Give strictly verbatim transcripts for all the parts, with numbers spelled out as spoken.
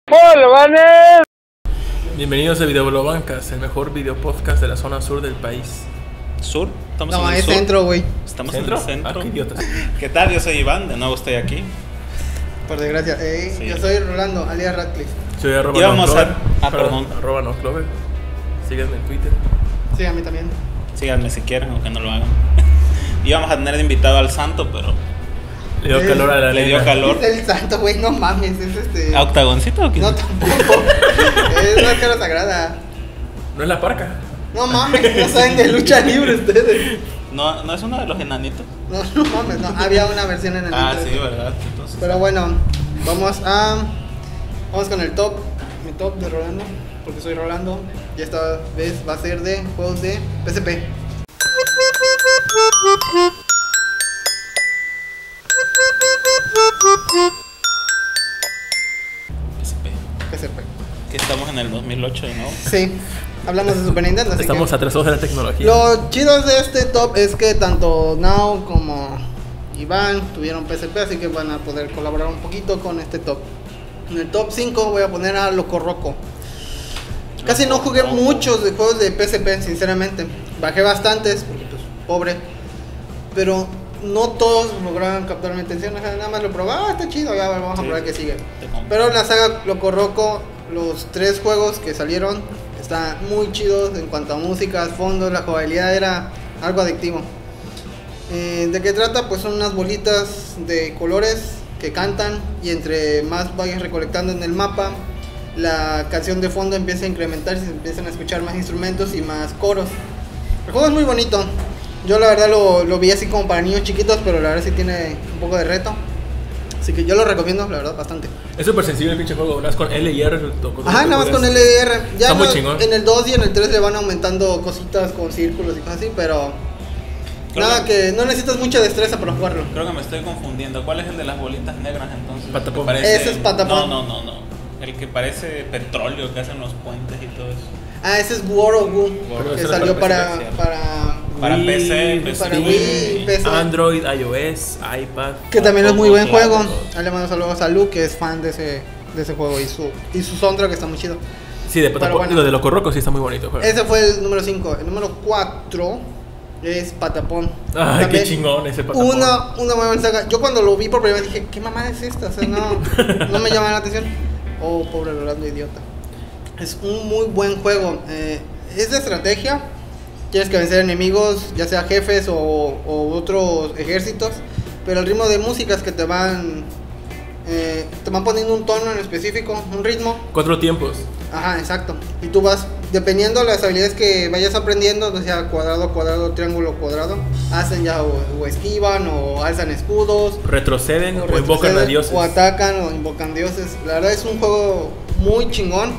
¡Polvanes! Bienvenidos a Videoblobancas, el mejor video podcast de la zona sur del país. ¿Sur? ¿Estamos No, en el es sur? centro, güey. Estamos ¿Centro? en el centro. Ah, qué idiotas. ¿Qué tal? Yo soy Iván, de nuevo estoy aquí. Por desgracia. Eh, Sí. Yo soy Rolando, alias Radcliffe. Soy arroba Íbamos no a- Clover. ah, perdón. Arroba no Clover. Síganme en Twitter. Sí, a mí también. Síganme si quieren, aunque no lo hagan. Íbamos a tener de invitado al santo, pero Le dio Eh, calor a la le dio nena. calor. Es el santo, güey, no mames, es este... ¿A octagoncito o qué? No, tampoco. Es una cara sagrada. No es la parca. No mames, no saben de lucha libre ustedes. ¿No, ¿No es uno de los enanitos? No, no mames, no. Había una versión en el Ah, internet. sí, ¿verdad? Entonces, Pero bueno, vamos a... Vamos con el top. Mi top de Rolando, porque soy Rolando. Y esta vez va a ser de juegos de P S P. S P. P S P. Que estamos en el dos mil ocho de nuevo. Sí, hablamos de Super Nintendo. así Estamos que- atrasados de la tecnología. Lo chido de este top es que tanto Now como Iván tuvieron P S P, así que van a poder colaborar un poquito con este top. En el top cinco voy a poner a Loco Roco. Casi no jugué Loco. muchos de juegos de P S P, sinceramente. Bajé bastantes, porque pues pobre. Pero no todos lograron captar mi atención. o sea, Nada más lo probé, ah, está chido, ya vamos a Sí. probar que sigue. Te compro. Pero la saga Loco Roco, los tres juegos que salieron, están muy chidos en cuanto a música, fondos, la jugabilidad era algo adictivo. Eh, ¿De qué trata? Pues son unas bolitas de colores que cantan y entre más vayas recolectando en el mapa, la canción de fondo empieza a incrementar y se empiezan a escuchar más instrumentos y más coros. El juego es muy bonito. Yo la verdad lo, lo vi así como para niños chiquitos, pero la verdad sí tiene un poco de reto. Así que yo lo recomiendo, la verdad, bastante. Es súper sensible el pinche juego. Nada más con L y R. con- Ajá, con- nada más con con- L R. Ya Está muy no- chingón. en el dos y en el tres le van aumentando cositas con círculos y cosas así, pero Creo nada que- que no necesitas mucha destreza para jugarlo. Creo que me estoy confundiendo. ¿Cuál es el de las bolitas negras entonces? Patapón. Que parece- Ese es Patapón. No, no, no, no. El que parece petróleo que hacen los puentes y todo eso. Ah, ese es World of Goo, Pero que ese era salió para para P C, para, Para Wii, P C, P C, para Wii, P C. Android, iOS, iPad. que también es muy Todo, buen claro, juego. todo. Ahí le mando saludos a Lu, que es fan de ese de ese juego y su y su soundtrack está muy chido. Sí, de Pero Patapón. bueno. Lo de Loco Roco sí está muy bonito el juego. Ese fue el número cinco. El número cuatro es Patapón. Ay, También qué chingón ese Patapón. Una, una buena saga. Yo cuando lo vi por primera vez dije, ¿qué mamada es esta? O sea, no, no me llama la atención. Oh, pobre Rolando, idiota. Es un muy buen juego. Eh, es de estrategia. Tienes que vencer enemigos, ya sea jefes o, o otros ejércitos. Pero el ritmo de músicas que te van... eh, te van poniendo un tono en específico, un ritmo. Cuatro tiempos. Ajá, exacto. Y tú vas, dependiendo de las habilidades que vayas aprendiendo, o sea, cuadrado, cuadrado, triángulo, cuadrado, hacen ya o, o esquivan o alzan escudos, Retroceden o, retroceden, invocan a dioses. o atacan o invocan dioses. La verdad es un juego muy chingón.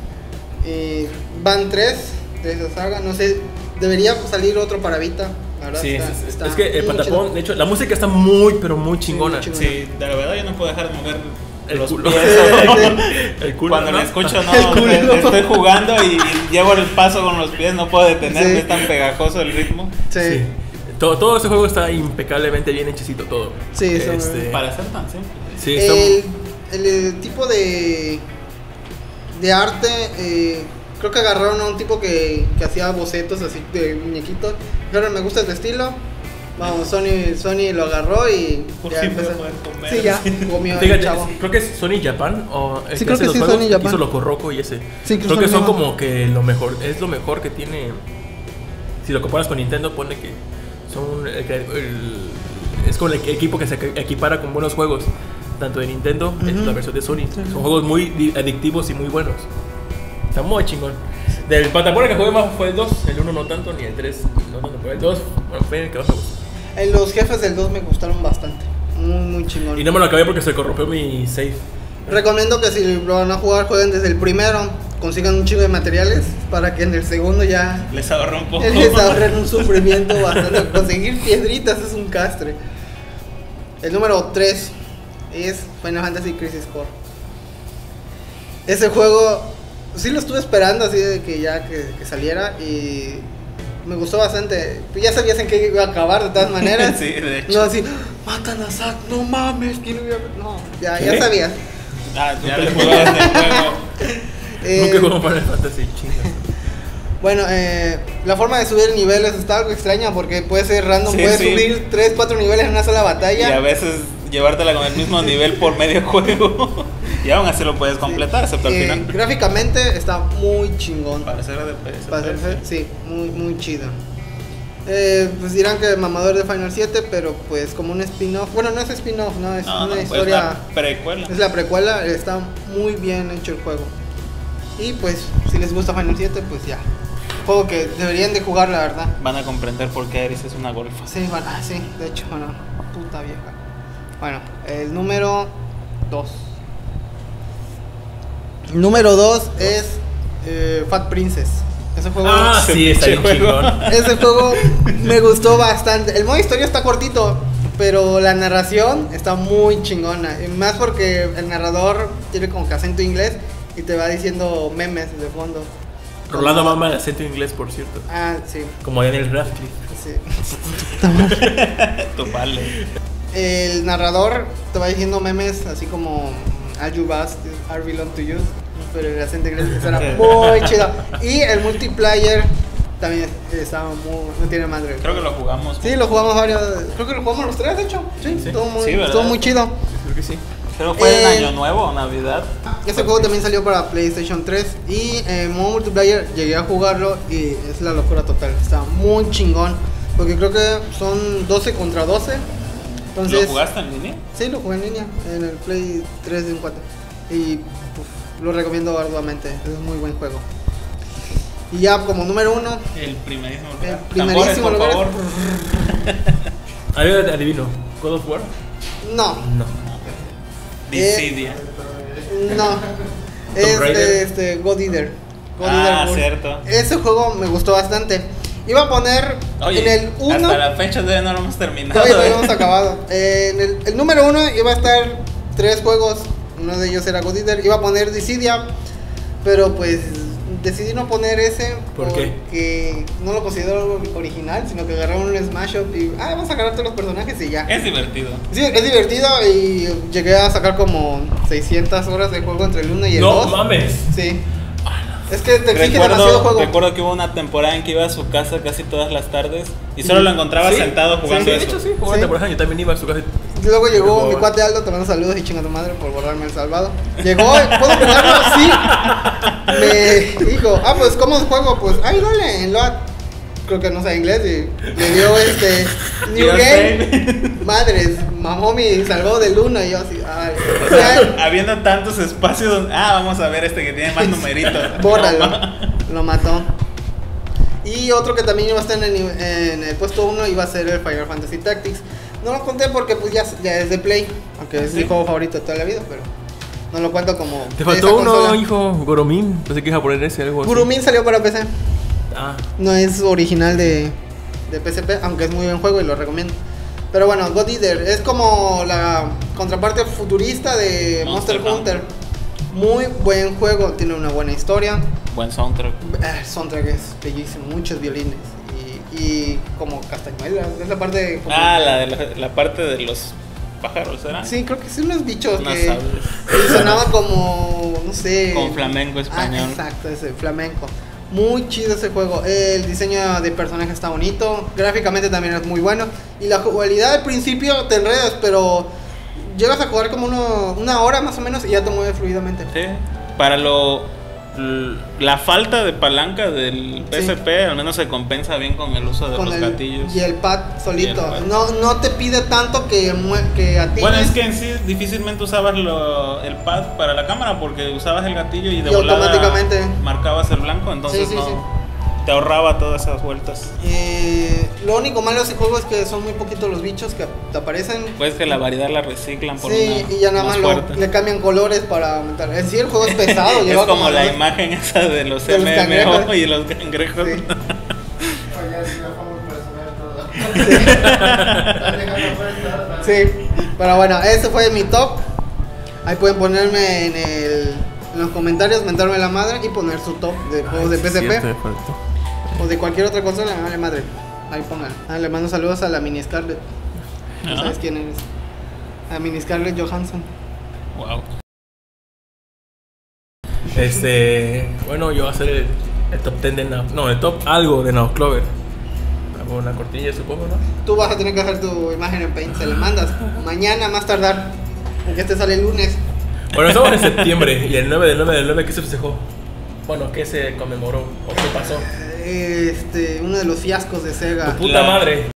Y van tres de esa saga, no sé, debería salir otro para Vita. La verdad Sí, está- es, es- está es que el muy Patapón, chido. de hecho, la música está muy, pero muy chingona. muy chingona. Sí, de la verdad yo no puedo dejar de mover El los culo. pies. El culo. Cuando ¿no? le escucho, no, El culo. estoy jugando y, y llevo el paso con los pies, no puedo detenerme, Sí. es tan pegajoso el ritmo. Sí, Sí. Todo, todo ese juego está impecablemente bien hechicito todo. Sí, eso- Este, Para ser tan simple. sí, está el, el, el tipo de de arte, eh, creo que agarraron a un tipo que, que hacía bocetos así de muñequitos. Claro, me gusta este estilo. Vamos, Sony, Sony lo agarró y Por ya fin empezó. voy a poder comer. Sí, ya comió el Fíjate, chavo. creo que es Sony Japan o el Sí, que creo hace que los sí, juegos, Sony que Japan. hizo Loco Roco y ese. Sí, creo creo que Sony son Japan. como que lo mejor, es lo mejor que tiene. Si lo comparas con Nintendo, pone que son el, el- es como el equipo que se equipara con buenos juegos, tanto de Nintendo, es Ujú. la versión de Sony. Sí. Son juegos muy di- adictivos y muy buenos. Está muy chingón. Del Patapón que jugué más fue el dos, el uno no tanto, ni el tres no tanto, pero el dos, bueno, fue el que más me gustó. Eh, Los jefes del dos me gustaron bastante. Muy, muy chingón. Y no me lo acabé porque se corrompió mi save. Recomiendo que si lo van a jugar, jueguen desde el primero. Consigan un chingo de materiales para que en el segundo ya Les ahorró un poco. les ahorren un sufrimiento bastante. Conseguir piedritas es un castre. El número tres es Final Fantasy Crisis Core. Ese juego sí lo estuve esperando así de que ya que, que saliera y me gustó bastante. Ya sabías en qué iba a acabar de todas maneras. Sí, de hecho. No así, matan a Zack, no mames, que no, iba a-". no ya, ¿Qué? ya sabías. Ah, ya le jugaste el juego. Eh, Nunca juego Final Fantasy, chingas. Bueno, eh, la forma de subir niveles está algo extraña porque puede ser random, Sí, puedes sí. subir tres, cuatro niveles en una sola Y a batalla. veces llevártela con el mismo nivel por medio juego. Y aún así lo puedes completar, excepto al Eh, final. Gráficamente está muy chingón. Para ser de P S. Para hacerse- sí, muy, muy chido. Eh, pues dirán que mamador de Final siete, pero pues como un spin-off. Bueno, no es spin-off, no, es No, una no, historia. pues la precuela. Es la precuela, está muy bien hecho el juego. Y pues, si les gusta Final siete, pues ya. Juego que deberían de jugar, la verdad. Van a comprender por qué Aeris es una golfa. Sí, bueno, ah, sí, de hecho, bueno, puta vieja. Bueno, el número dos. El número dos es eh, Fat Princess. Ese juego, Ah, sí, está bien Pinche juego. chingón. ese juego me gustó bastante. El modo historia está cortito, pero la narración está muy chingona. Y más porque el narrador tiene como que acento inglés y te va diciendo memes de fondo. Rolando mama el acento inglés, por cierto. Ah, sí, Como Daniel Radcliffe. sí. Tu vale. El narrador te va diciendo memes así como Are you bust, I belong to you. Pero el acento inglés era muy chido. Y el multiplayer también estaba muy. No tiene madre. Creo que lo jugamos. Sí, lo jugamos varios. Creo que lo jugamos los tres, de hecho. Sí, Sí. estuvo muy, Sí, ¿verdad? estuvo muy chido. Creo que sí. Creo que fue Eh, en Año Nuevo o Navidad. Este juego también salió para PlayStation tres. Y en modo multiplayer llegué a jugarlo y es la locura total. Está muy chingón. Porque creo que son doce contra doce. Entonces, ¿Lo jugaste en línea? Sí, lo jugué en línea, en el Play tres de un cuatro. Y uf, lo recomiendo arduamente, es un muy buen juego. Y ya como número uno, El primerísimo el lugar. primerísimo Tambores, lugar. por favor. A ver, adivino. ¿God of War? No, No. Dissidia. no. Es Raider. este God Eater. God Ah, Eater Wars. cierto. Ese juego me gustó bastante. Iba a poner Oye, en el uno. hasta la fecha todavía no lo hemos terminado. Todavía no ¿eh? lo hemos acabado. Eh, en el, el número uno iba a estar tres juegos. Uno de ellos era God Eater. Iba a poner Dissidia. Pero pues decidí no poner ese. ¿Por qué? Porque no lo considero original. Sino que agarraron un Smash Up y. Ah, vamos a agarrar todos los personajes y ya. Es divertido. Sí, es divertido. Y llegué a sacar como seiscientas horas de juego entre el uno y el No dos. mames. Sí. Es que te exige demasiado Recuerdo, juego. recuerdo que hubo una temporada en que iba a su casa casi todas las tardes y solo lo encontraba Sí, sentado sí, jugando sí, de eso. hecho sí, jugando Sí. por ejemplo, yo también iba a su casa. Luego llegó Jugaba. mi cuate Aldo, te mando saludos y chinga tu madre por borrarme el salvado. Llegó, ¿puedo jugarlo? Sí. Me dijo, ah, pues, ¿cómo juego? Pues, ay, dale, en Load. Creo que no sabe inglés y le dio este New Yo Game. sé. Madres, mamó mi salvado del uno y yo así, ay. O sea, Habiendo tantos espacios donde, ah, vamos a ver este que tiene más numeritos. bórralo. No, Lo mató. Y otro que también iba a estar en el, nive- en el puesto uno iba a ser el Final Fantasy Tactics. No lo conté porque pues ya, ya es de Play, aunque es ¿Sí? mi juego favorito de toda la vida, pero no lo cuento como Te de faltó esa uno, consola. hijo. Goromin. Pensé que iba a poner ese algo así. Gurumin salió para P C. Ah. No es original de, de P S P, aunque es muy buen juego y lo recomiendo. Pero bueno, God Eater es como la contraparte futurista de Monster, Monster Hunter. Muy buen juego, tiene una buena historia. Buen soundtrack. El soundtrack es bellísimo, muchos violines y, y como castañuelas. Es la parte como- Ah, la, de la, la parte de los pájaros, ¿era? Sí, creo que sí, unos bichos Unas que aves. que sonaba como, no sé. Con flamenco español. Ah, exacto, ese flamenco. Muy chido ese juego. El diseño de personaje está bonito. Gráficamente también es muy bueno. Y la jugabilidad al principio te enredas, pero llegas a jugar como uno, una hora más o menos y ya te mueves fluidamente. Sí. Para lo l- la falta de palanca del P S P, al menos se compensa bien con el uso de Con los el, gatillos. y el pad solito. Y el pad. No, no te pide tanto que, mue- que atines. Bueno, es que en sí difícilmente usabas lo- el pad para la cámara porque usabas el gatillo y de Y volada automáticamente. marcabas el blanco, entonces Sí, sí, no sí. te ahorraba todas esas vueltas. Eh, lo único malo de ese juego es que son muy poquitos los bichos que te aparecen. Pues que la variedad la reciclan por Sí, una y ya nada más, lo- fuerte. le cambian colores para aumentar. En sí, el juego es pesado. Es lleva como la dos- imagen esa de los de los M M O cangrejos. y los cangrejos. Sí. Sí, pero bueno, ese fue mi top. Ahí pueden ponerme en, el, en los comentarios, mentarme la madre y poner su top de juegos de Ay, P S P cierto, me faltó. o de cualquier otra consola. Vale madre. Ahí pongan. Ah, le mando saludos a la Mini Scarlett. ¿No Ah. sabes quién eres? A Mini Scarlett Johansson. Wow. Este, bueno, yo voy a hacer el, el top diez de Now, no, el top algo de Now Clover. Hago una cortilla, supongo, ¿no? Tú vas a tener que hacer tu imagen en Paint, se la mandas mañana más tardar, porque este sale el lunes. Bueno, estamos en septiembre y el nueve del nueve del nueve, ¿qué se festejó? Bueno, ¿qué se conmemoró? ¿O qué pasó? Este, uno de los fiascos de Sega. Tu puta La- madre.